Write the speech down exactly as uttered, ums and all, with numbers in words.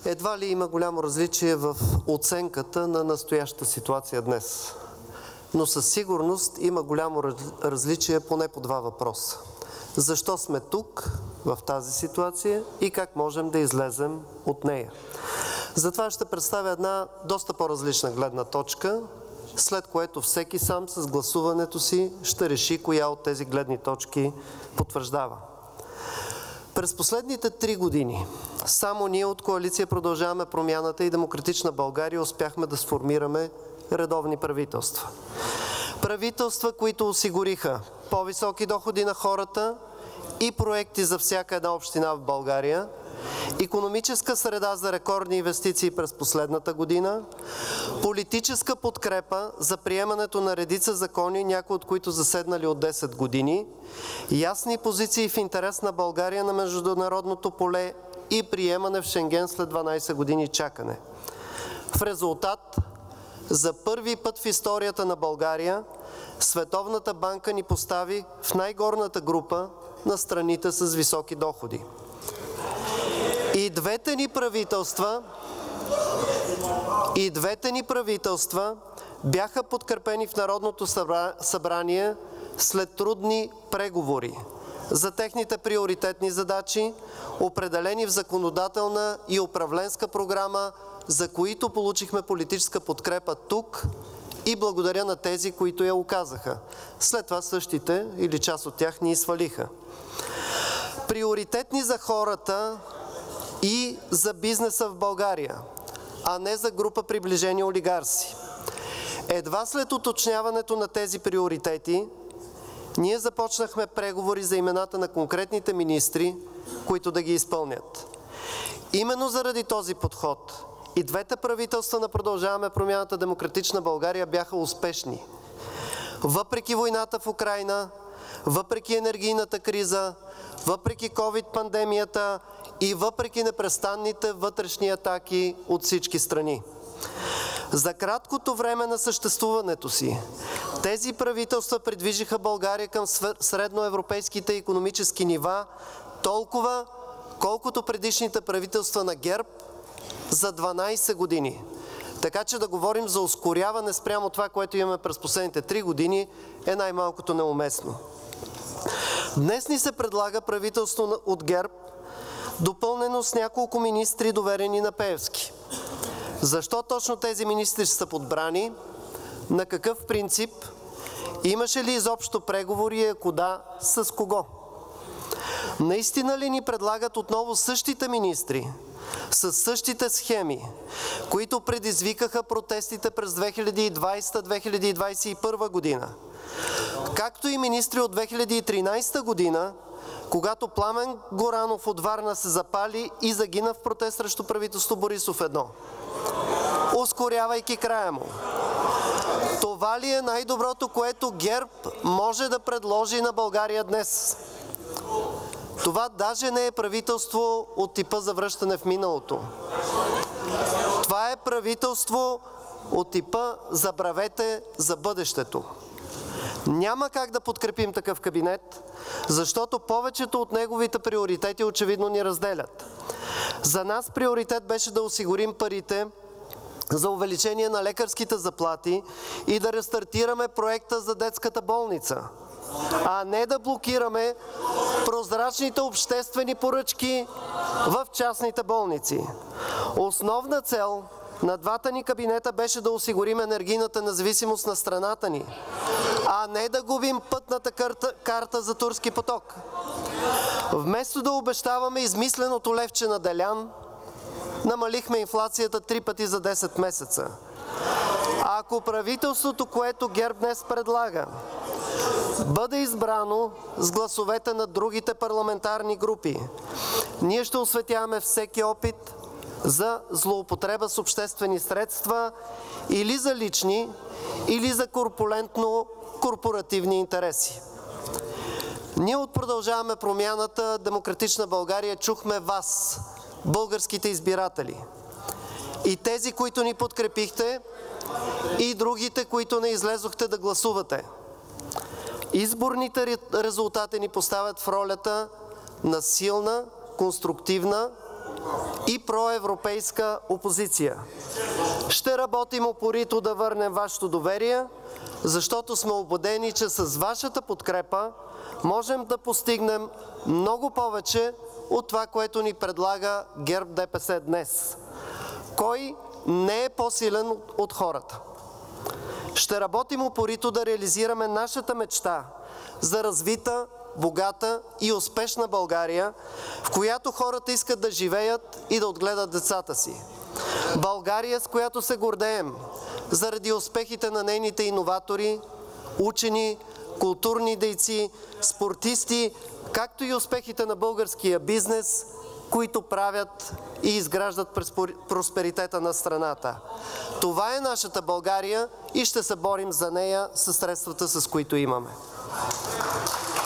Едва ли има голямо различие в оценката на настоящата ситуация днес. Но със сигурност има голямо различие поне по два въпроса. Защо сме тук, в тази ситуация и как можем да излезем от нея? Затова ще представя една доста по-различна гледна точка, след което всеки сам с гласуването си ще реши коя от тези гледни точки потвърждава. През последните три години само ние от Коалиция Продължаваме промяната и Демократична България успяхме да сформираме редовни правителства. Правителства, които осигуриха по-високи доходи на хората и проекти за всяка една община в България, икономическа среда за рекордни инвестиции през последната година, политическа подкрепа за приемането на редица закони, някои от които заседнали от десет години, ясни позиции в интерес на България на международното поле и приемане в Шенген след дванадесет години чакане. В резултат, за първи път в историята на България, Световната банка ни постави в най-горната група на страните с високи доходи. И двете ни правителства, и двете ни правителства бяха подкрепени в Народното събрание след трудни преговори за техните приоритетни задачи, определени в законодателна и управленска програма, за които получихме политическа подкрепа тук и благодаря на тези, които я оказаха. След това същите или част от тях ни свалиха. Приоритетни за хората и за бизнеса в България, а не за група приближени олигарси. Едва след уточняването на тези приоритети, ние започнахме преговори за имената на конкретните министри, които да ги изпълнят. Именно заради този подход и двете правителства на Продължаваме промяната Демократична България бяха успешни. Въпреки войната в Украйна, въпреки енергийната криза, въпреки ковид-пандемията и въпреки непрестанните вътрешни атаки от всички страни. За краткото време на съществуването си, тези правителства придвижиха България към средноевропейските икономически нива толкова, колкото предишните правителства на ГЕРБ за дванадесет години. Така че да говорим за ускоряване спрямо това, което имаме през последните три години, е най-малкото неуместно. Днес ни се предлага правителство от ГЕРБ, допълнено с няколко министри, доверени на Пеевски. Защо точно тези министри са подбрани? На какъв принцип? Имаше ли изобщо преговори и ако да, с кого? Наистина ли ни предлагат отново същите министри, с същите схеми, които предизвикаха протестите през две хиляди и двадесета - две хиляди и двадесет и първа година? Както и министри от две хиляди и тринадесета година, когато Пламен Горанов от Варна се запали и загина в протест срещу правителство Борисов едно, ускорявайки края му. Това ли е най-доброто, което ГЕРБ може да предложи на България днес? Това даже не е правителство от типа за връщане в миналото. Това е правителство от типа забравете за бъдещето. Няма как да подкрепим такъв кабинет, защото повечето от неговите приоритети очевидно ни разделят. За нас приоритет беше да осигурим парите за увеличение на лекарските заплати и да рестартираме проекта за детската болница, а не да блокираме прозрачните обществени поръчки в частните болници. Основна цел на двата ни кабинета беше да осигурим енергийната независимост на страната ни, а не да губим пътната карта, карта за Турски поток. Вместо да обещаваме измисленото левче на Делян, намалихме инфлацията три пъти за десет месеца. Ако правителството, което ГЕРБ днес предлага, бъде избрано с гласовете на другите парламентарни групи, ние ще осветяваме всеки опит за злоупотреба с обществени средства или за лични, или за корпулентно корпоративни интереси. Ние от Продължаваме промяната Демократична България чухме вас, българските избиратели. И тези, които ни подкрепихте, и другите, които не излезохте да гласувате. Изборните резултати ни поставят в ролята на силна, конструктивна и проевропейска опозиция. Ще работим упорито да върнем вашето доверие, защото сме убедени, че с вашата подкрепа можем да постигнем много повече от това, което ни предлага ГЕРБ ДПС днес. Кой не е по-силен от хората? Ще работим упорито да реализираме нашата мечта за развита, богата и успешна България, в която хората искат да живеят и да отгледат децата си. България, с която се гордеем заради успехите на нейните иноватори, учени, културни дейци, спортисти, както и успехите на българския бизнес, които правят и изграждат просперитета на страната. Това е нашата България и ще се борим за нея със средствата, с които имаме.